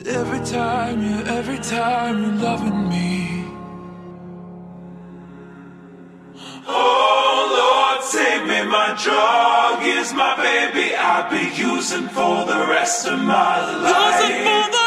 Every time you're loving me. Oh Lord, take me, my drug is my baby. I'll be using for the rest of my life.